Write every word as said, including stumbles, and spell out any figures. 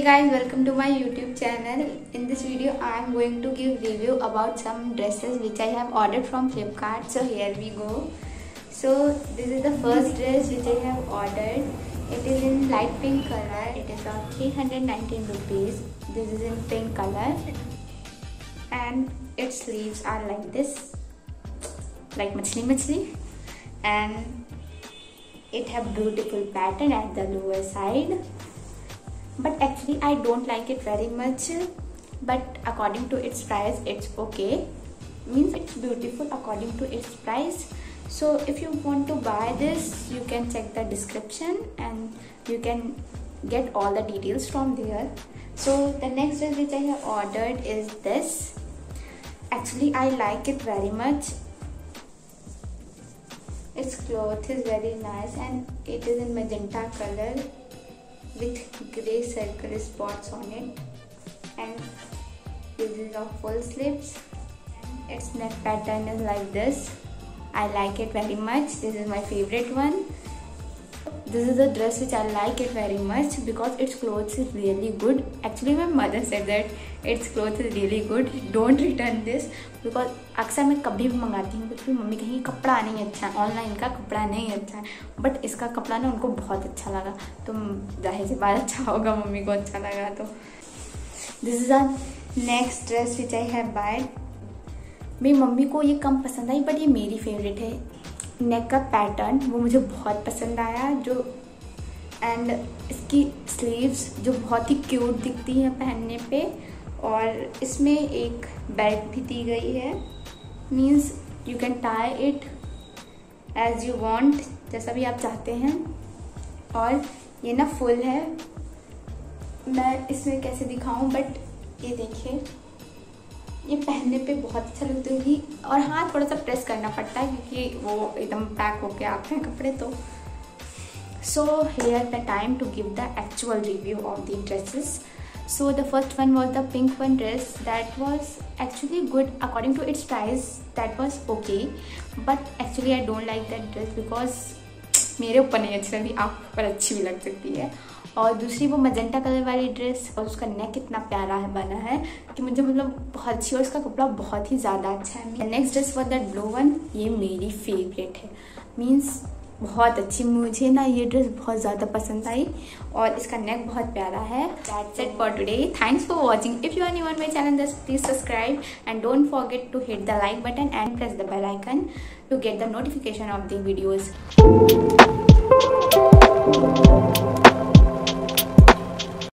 Hey guys, welcome to my YouTube channel. In this video I am going to give review about some dresses which I have ordered from Flipkart. So here we go. So this is the first dress which I have ordered. It is in light pink color. It is of three hundred nineteen rupees. This is in pink color and its sleeves are like this, like machli machli, and it have beautiful pattern at the lower side. But actually I don't like it very much, but according to its price it's okay. Means it's beautiful according to its price. So if you want to buy this, you can check the description and you can get all the details from there. So the next dress which I have ordered is this. Actually I like it very much. Its cloth is very nice and it is in magenta color with grey circle spots on it, and this is of full sleeves. Its neck pattern is like this. I like it very much. This is my favorite one. This is a dress which I like it very much because its clothes is really good. Actually my mother said that its clothes is really good, don't return this, because अक्सर मैं कभी भी मंगाती हूँ कुछ भी, mummy कहेंगी कपड़ा नहीं अच्छा है, ऑनलाइन का कपड़ा नहीं अच्छा है, बट इसका कपड़ा ना उनको बहुत अच्छा लगा, तो जाहिर सी बात अच्छा होगा, मम्मी को अच्छा लगा। तो this is a next dress which I have buyed. मेरी मम्मी को ये कम पसंद आई बट ये मेरी फेवरेट है। नेक का पैटर्न वो मुझे बहुत पसंद आया, जो एंड इसकी स्लीव्स जो बहुत ही क्यूट दिखती हैं पहनने पे, और इसमें एक बेल्ट भी दी गई है। Means you can tie it as you want, जैसा भी आप चाहते हैं। और ये ना फुल है, मैं इसमें कैसे दिखाऊं, बट ये देखिए ये पहनने पे बहुत अच्छा लगता है। और हाँ, थोड़ा सा प्रेस करना पड़ता है क्योंकि वो एकदम पैक होके आते हैं कपड़े। तो so here the time to give the actual review of the dresses. So the first one was the pink one dress that was actually good according to its price. That was okay, but actually I don't like that dress because मेरे ऊपर नहीं अच्छी लगती, आप पर अच्छी भी लग सकती है। और दूसरी वो मजेंटा कलर वाली ड्रेस, और उसका नेक इतना प्यारा है बना है कि मुझे मतलब बहुत अच्छी, और उसका कपड़ा बहुत ही ज़्यादा अच्छा है। Next dress for that blue one, ये मेरी फेवरेट है। मीन्स बहुत अच्छी, मुझे ना ये ड्रेस बहुत ज़्यादा पसंद आई और इसका नेक बहुत प्यारा है। That's it for today. Thanks for watching. If you are new on my channel, just please subscribe and don't forget to hit the like button and press the bell icon to get the notification of the videos.